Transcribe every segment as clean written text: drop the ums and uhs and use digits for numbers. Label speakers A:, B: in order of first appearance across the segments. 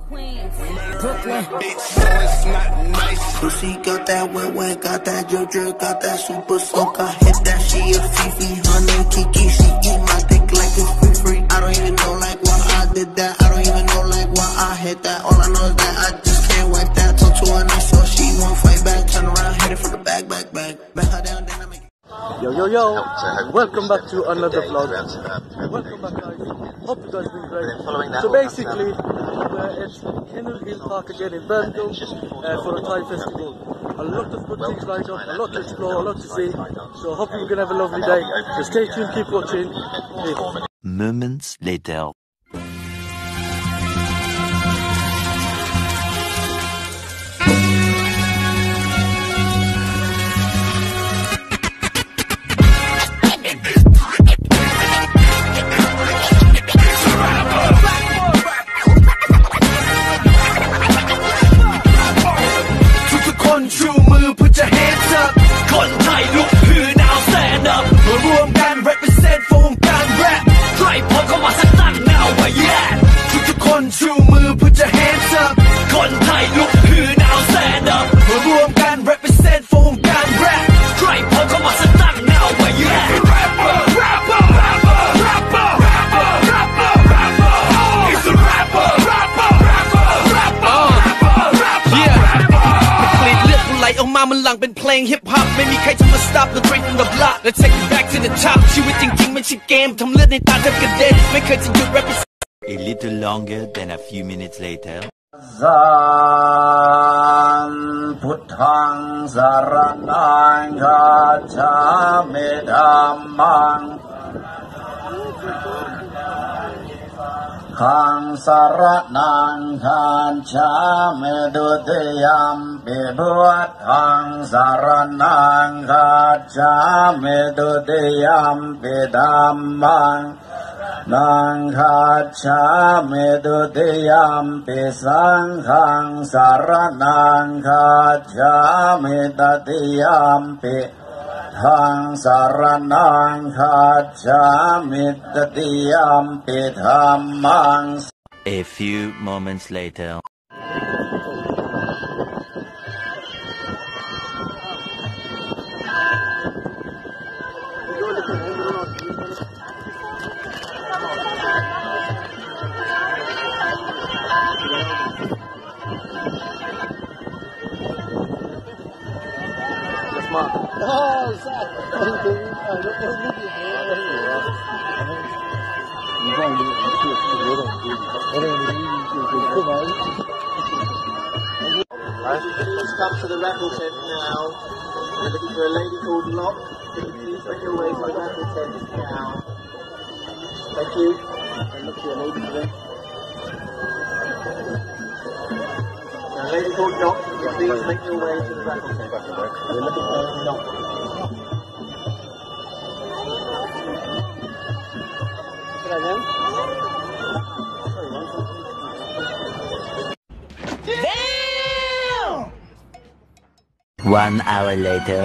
A: Queens, Brooklyn.
B: It's not nice.
C: Pussy got that wet wet, got that drip drip, got that super soak. I hit that, she a Fifi, honey Kiki. She eat my dick like it's free. I don't even know like why I did that. I don't even know like why I hit that. All I know is that I just can't wipe that. Talk to her nice so she won't fight back. Turn around, hit it for the back. Back her down, then I make it.
D: Yo, welcome back to another vlog. Welcome back guys, hope you guys been great. So basically, it's Kennel Hill Park again in Birmingham for a Thai festival. A lot of good things lined up, a lot to explore, a lot to see. So hope you're going to have a lovely day. So stay tuned, keep watching. Peace.
E: Moments later.
F: มันหลังเป็นเพลงฮิปฮอปไม่มีใครจะมา stop the train from the block Let's take it back to the top ชีวิตจริงๆไม่ใช่เกมทำเลือดในตาแทบกระเด็นไม่เคยจะหยุด represent
E: A little longer than a few minutes later.
C: สัมพุทธังสรณังคัจฉามิธัมมังขังสรณังคัจฉามิดุติยัมปิพุทธังสรณังคัจฉามิดุติยัมปิธัมมังนังคัจฉามิดุติยัมปิสังฆังสรณังคัจฉามิตติยัมปิทังสรณังคัจฉามิตติยัมปิธัมมัง
E: A few moments later.
D: Let's come to the raffle tent now. We're looking for a lady called Locke. Can you please make your way to the raffle tent now? Thank you. And look for a lady today. A lady called Locke, can you please make your way to the raffle tent? We're looking for Locke. Should I then?
E: 1 hour later.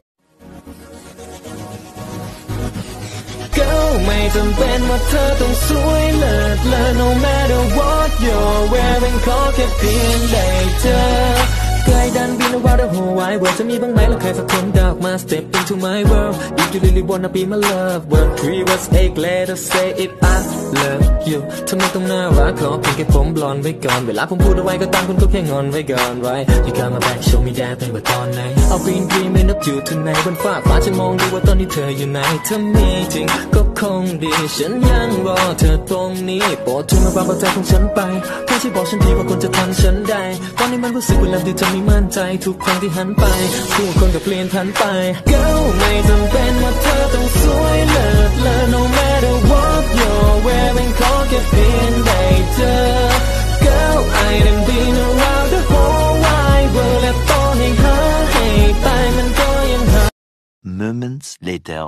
F: ก็ไม่จำเป็นว่าเธอต้องสวยเลิศเลอ No matter what you're wearing ขอแค่เพียงได้เจอไกลดันบิน around the whole wide world จะมีบ้างไหมแล้วใครสักคนดอกมา step into my world if you really wanna be my love word 3 words 8 letters say it I love you ทำไมต้องน่ารักขอเพียงแค่ผมบลอนด์ไว้ก่อนเวลาผมพูดเอาไว้ก็ตามคุณก็แค่งอนไว้ก่อน right you got my back show me that ไม่ว่าตอนไหน I've been dreaming of you tonight บนฟ้าฉันมองดูว่าตอนนี้เธออยู่ไหนถ้ามีจริงก็คงดีฉันยังรอเธอตรงนี้โปรดช่วยมารับเอาใจของฉันไปแค่ช่วยบอกฉันทีว่าคุณจะทันฉันได้ตอนนี้มันรู้สึกเวลาที่เธอไม่มั่นใจทุกครั้งที่หันไปผู้คนก็เปลี่ยนผันไปก็ไม่จำเป็นว่าเธอต้องสวยเลิศเลอ No matter what you're wearing ขอแค่เพียงได้เจอ Girl I done been around the whole wide world และต่อให้หาให้ตายมันก็ยังหา
E: Moments later.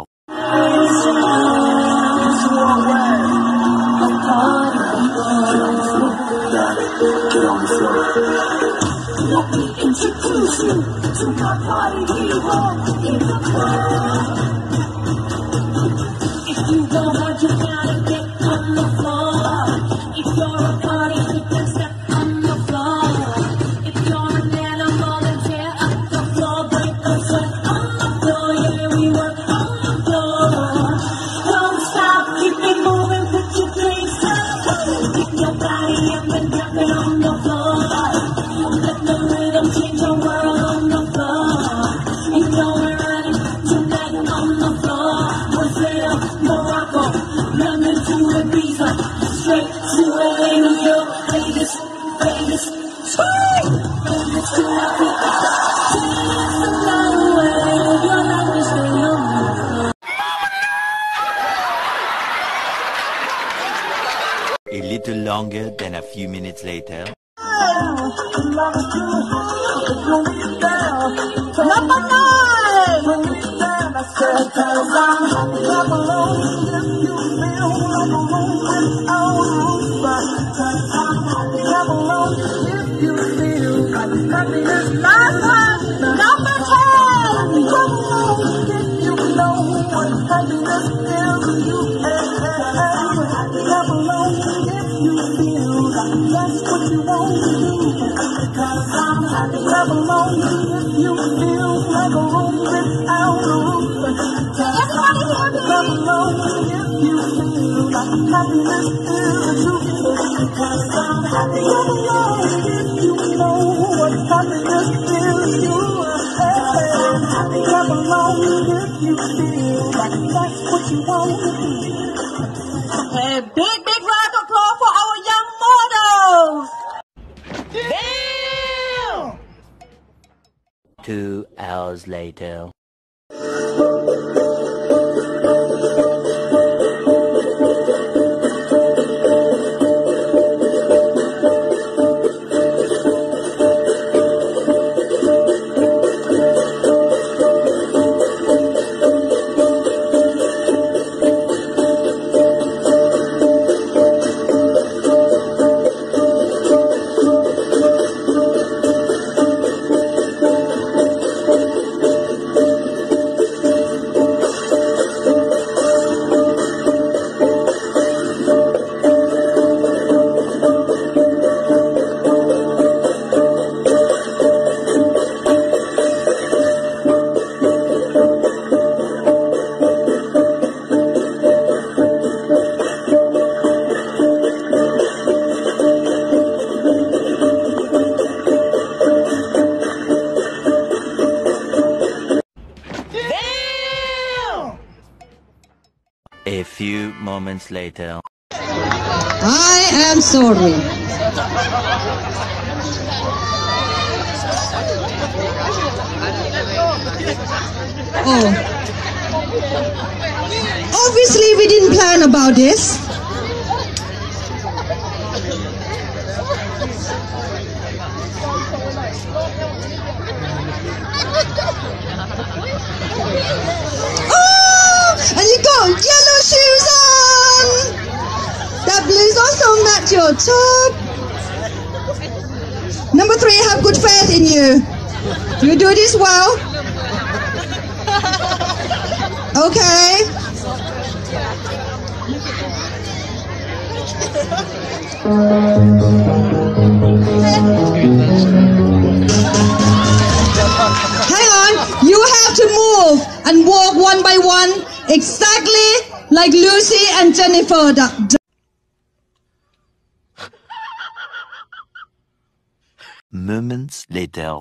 C: Get on the floor.
G: Let me introduce you to my party hero in the club. If you don't want, you gotta get on the floor. If you're a party, you can step on the
E: A little longer than a few minutes later.
G: Number 9. I said, 'cause I'm clap along if you feel like a room without a roof. Clap along if you feel like happiness not mine. Number 10. Clap along if you know what happiness is. You clap along if you feel like that's what you want to do. Because I'm happy. Clap along if you feel like a room without a roof. Everybody happy. Clap along if you feel like happiness is the truth. Because I'm happy. Clap along if you know what happiness is. You clap along if you feel like that's what you want to do. A big round of applause for our young models. Damn!
E: 2 hours later. A few moments later.
A: I am sorry. Oh. Obviously we didn't plan about this. And you got yellow shoes on! That blues also match your top. Number 3, I have good faith in you. You do this well. Okay. Hang on, you have to move and walk one by one, exactly like Lucy and Jennifer.
E: Moments later.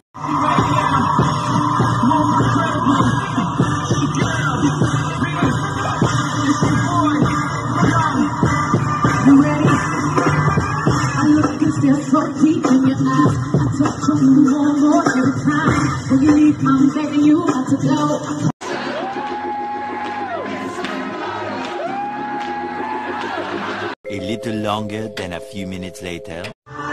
E: A little longer than a few minutes later.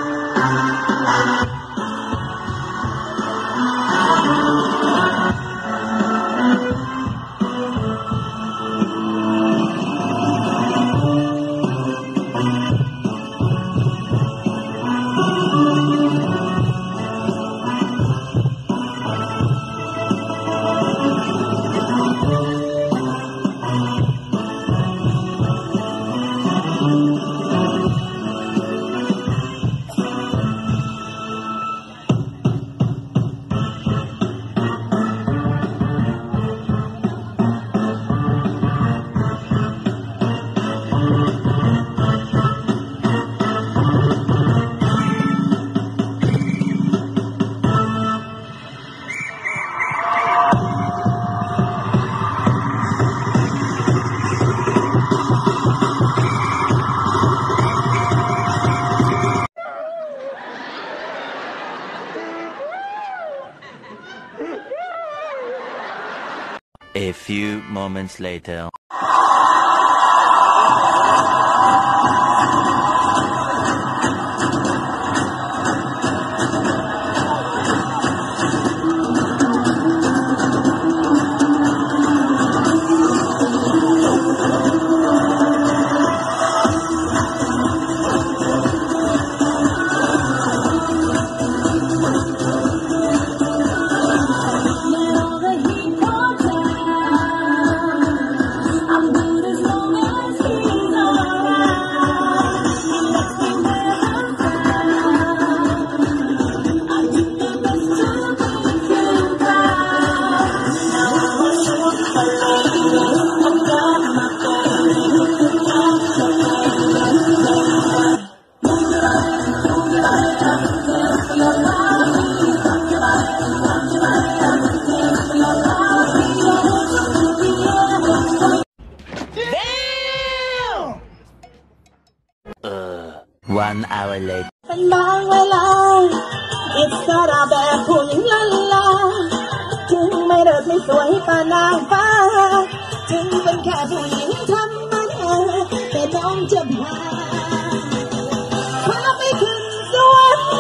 E: A few moments later. 1 hour later.
G: เป็นบางเวลาอิสระแบบผู้หญิงลันลาถึงไม่เลิศไม่สวยปานางฟ้าถึงเป็นแค่ผู้หญิงธรรมดาแต่น้องจะพาไปขึ้นสวรรค์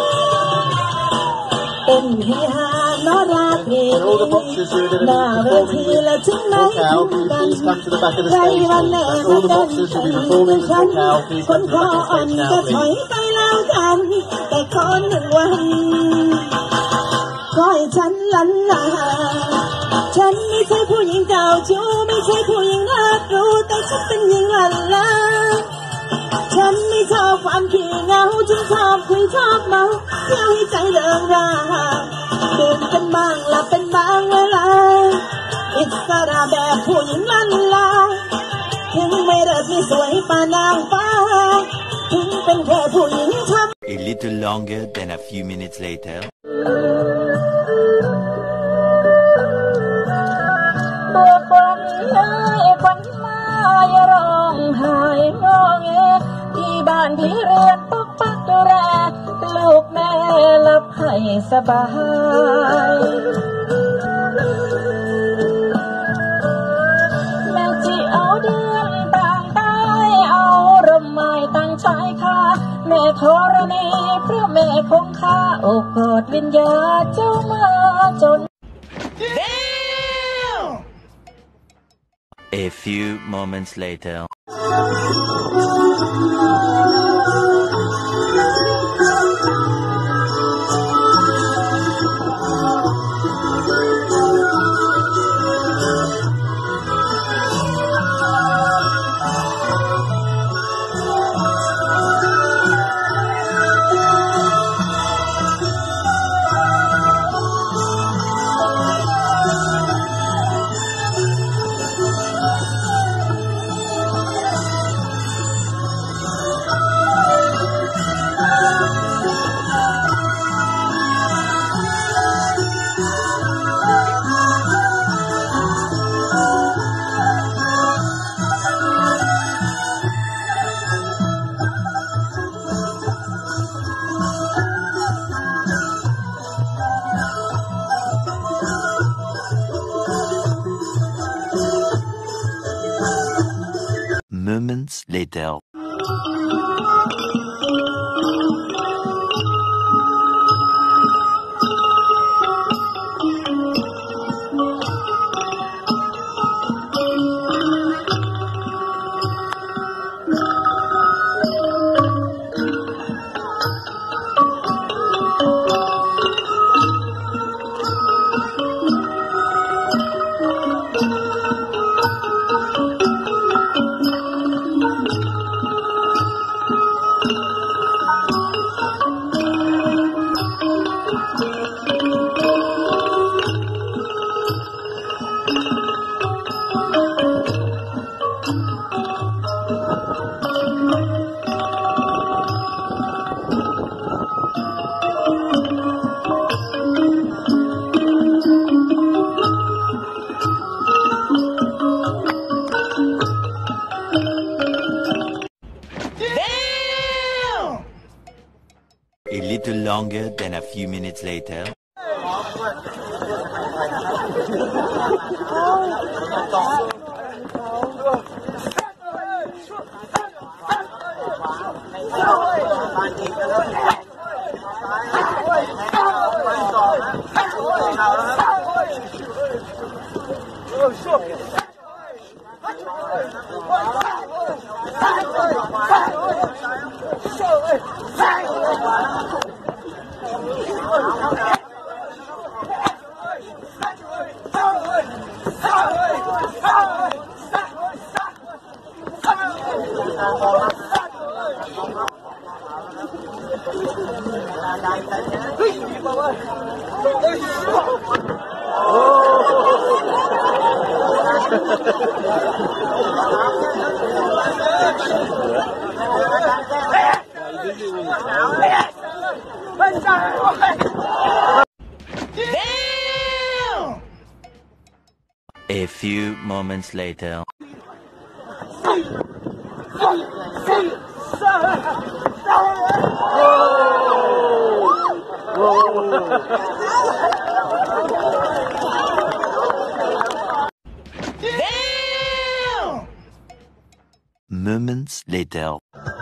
G: เป็นเฮียโนราเพลงหน้าเวทีและถึงไหนกันใครวันแน่วันนั้นฉันคนคออ่อนก็ถอยไปแล้วกันแต่คนหนึ่งวันก็ให้ฉันลันลาฉันไม่ใช่ผู้หญิงเก่าชู้ไม่ใช่ผู้หญิงน่ารู้แต่ฉันเป็นหญิงลันลาฉันไม่ชอบความขี้เหงาฉันชอบคุยชอบเมาเที่ยวให้ใจเริงราตื่นกันบ้างหลับเป็นบางเวลาอิสระแบบผู้หญิงลันลาถึงไม่เลิศไม่สวยปานางฟ้าถึงเป็นแค่ผู้หญิงทำ
E: A little longer than a few minutes later.
G: ตัวควันเอ้ยควันมาอย่าร้องไห้งอแงที่บ้านที่เรือนปกปักดูแลลูกแม่หลับให้สบายแม่จีเอาเดือนต่างตายเอาร่มไม้ตั้งชายคาแม่ธรณีเพราะแม่คงคาอกกอดวิญญาณเจ้ามาจน
E: A few moments later. Moments later. A little longer than a few minutes later. A few moments later. Moments later.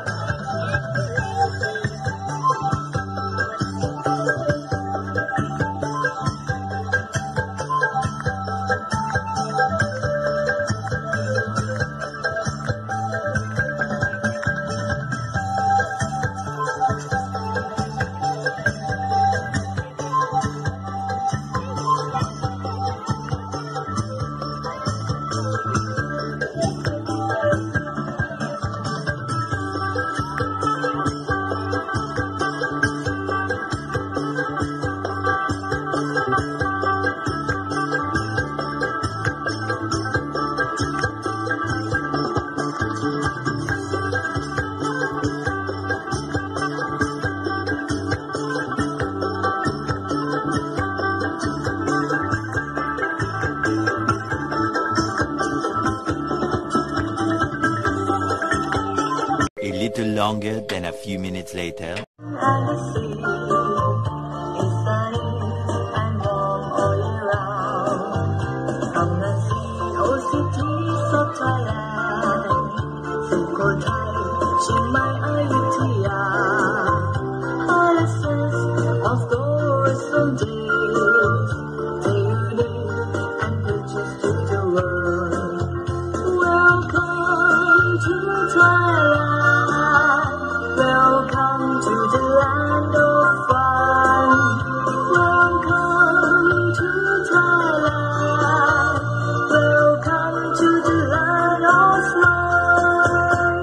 E: A little longer than a few minutes later.
G: And the sea is sunny and warm all year round. From the sea, old cities of Thailand, Sukhothai, Chiang Mai, Ayutthaya, palaces of glorious days, days and bridges to the world. Welcome to Thailand. Welcome to the land of fun. Welcome to Thailand. Welcome to the land of fun.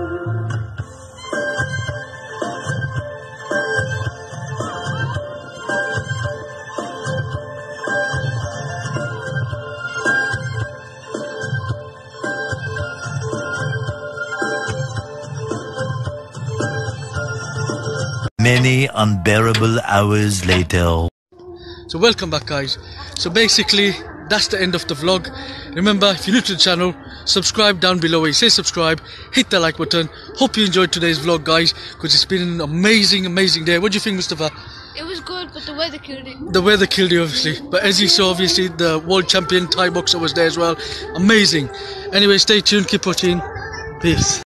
E: Many unbearable hours later.
D: So welcome back, guys. So basically that's the end of the vlog. Remember, if you're new to the channel, subscribe down below where you say subscribe, hit the like button. Hope you enjoyed today's vlog, guys, because it's been an amazing day. What do you think, Mustafa?
H: It was good, but the weather killed it.
D: The weather killed you, obviously, but as you saw, obviously the world champion Thai boxer was there as well. Amazing. Anyway, stay tuned, keep watching. Peace.